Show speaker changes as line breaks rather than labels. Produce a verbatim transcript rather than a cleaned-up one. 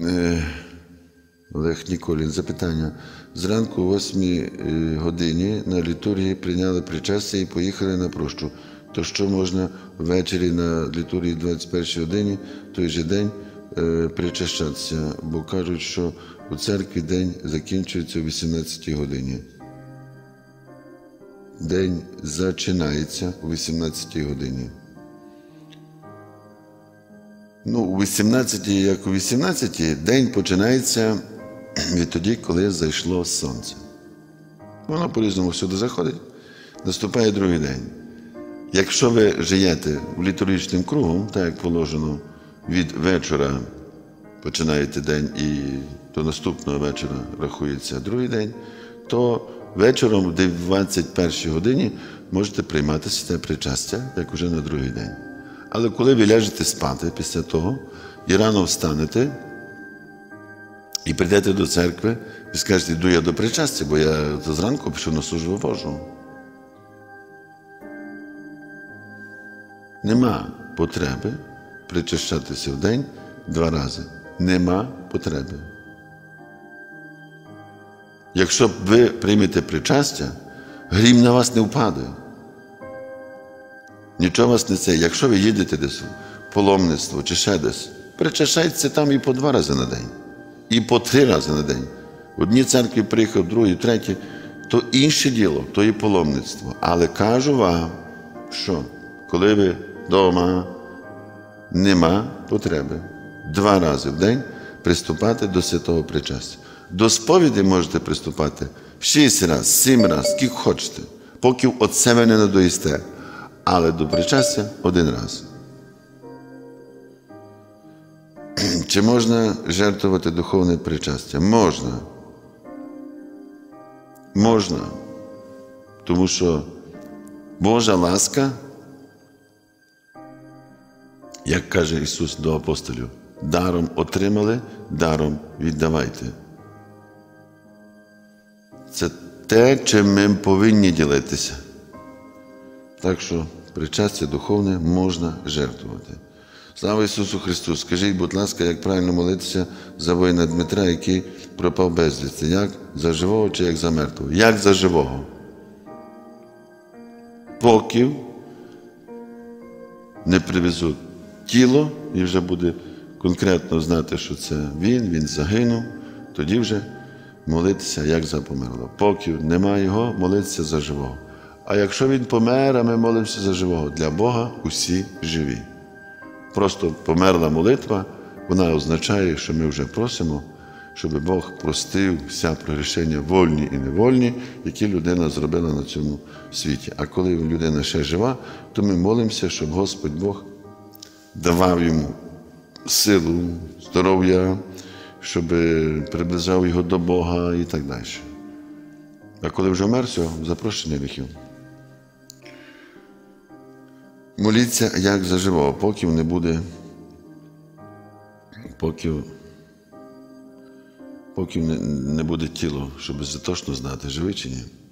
Олег Ніколін. Запитання. Зранку о восьмій годині на літургії прийняли причастя і поїхали на прощу. То що можна ввечері на літургії двадцять першій годині той же день причащатися? Бо кажуть, що у церкві день закінчується о вісімнадцятій годині. День починається о вісімнадцятій годині. Ну, у вісімнадцятій, як у вісімнадцятій, день починається відтоді, коли зайшло сонце. Воно по-різному всюди заходить, наступає другий день. Якщо ви живете в літургічним кругом, так як положено, від вечора починаєте день і до наступного вечора рахується другий день, то вечором в двадцять першій годині можете приймати святе причастя, як уже на другий день. Але коли ви ляжете спати після того і рано встанете і прийдете до церкви, ви скажете, йду я до причастя, бо я зранку пішов на службу Божу. Нема потреби причащатися в день два рази. Нема потреби. Якщо ви приймете причастя, грім на вас не впаде. Нічого вас не це. Якщо ви їдете десь в паломництво чи ще десь, причащайтеся там і по два рази на день, і по три рази на день. В одній церкві приїхав, в другій, в третій, то інше діло, то і паломництво. Але кажу вам, що коли ви вдома, нема потреби два рази в день приступати до святого причастя. До сповіді можете приступати шість разів, сім разів, скільки хочете, поки от себе не надоїсте. Але до причастя один раз. Чи можна жертвувати духовне причастя? Можна. Можна. Тому що Божа ласка, як каже Ісус до апостолів, даром отримали, даром віддавайте. Це те, чим ми повинні ділитися. Так що причастя духовне можна жертвувати. Слава Ісусу Христу! Скажіть, будь ласка, як правильно молитися за воїна Дмитра, який пропав безвісти? Як за живого чи як за мертвого? Як за живого. Поки не привезуть тіло і вже буде конкретно знати, що це він, він загинув, тоді вже молитися як за померлого. Поки немає його, молитися за живого. А якщо він помер, а ми молимося за живого, для Бога усі живі. Просто померла молитва, вона означає, що ми вже просимо, щоб Бог простив вся прегрішення вольні і невольні, які людина зробила на цьому світі. А коли людина ще жива, то ми молимося, щоб Господь Бог давав йому силу, здоров'я, щоб приближав його до Бога і так далі. А коли вже вмер, все, запрошення гріхів. Моліться, як за живого, поки не буде, поки, поки не буде тіло, щоб точно знати, живий чи ні.